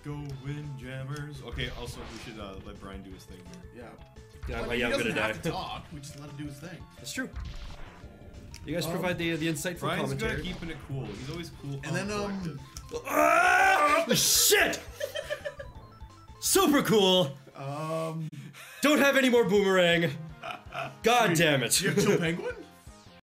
go Windjammers. Okay, also we should let Brian do his thing here. Yeah. I mean, I'm he gonna doesn't die. have to talk. We just let him do his thing. That's true. You guys provide the insightful Brian's good commentary. at keeping it cool. He's always cool. And then collected. Shit! Super cool. Don't have any more boomerang. God damn it. You have Chill Penguin?